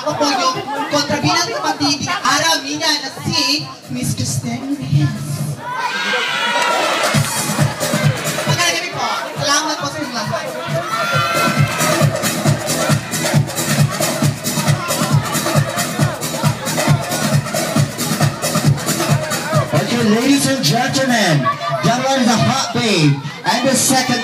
Ako po yung kontrabinang kapatid ng Aramina na si Miss Christine Reyes. Magandang po. Salamat po sa inyo lahat. Okay, ladies and gentlemen, that one is a hot babe. And the second